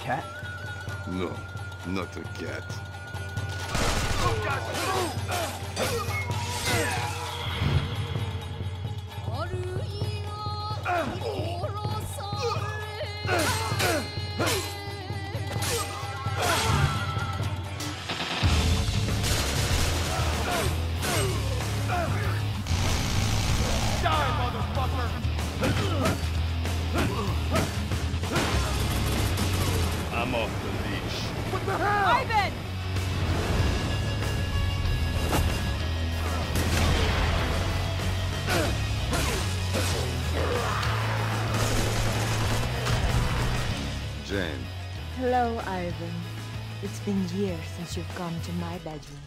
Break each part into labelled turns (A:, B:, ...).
A: cat?
B: No, not a cat. I'm off the leash.
C: What the hell?
D: Ivan!
B: Jane.
E: Hello, Ivan. It's been years since you've come to my bedroom.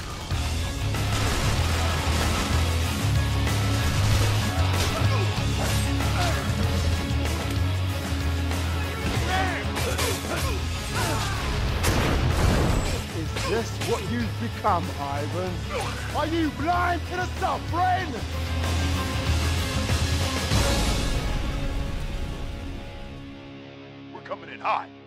C: Is this what you've become, Ivan? Are you blind to the suffering? We're coming in hot.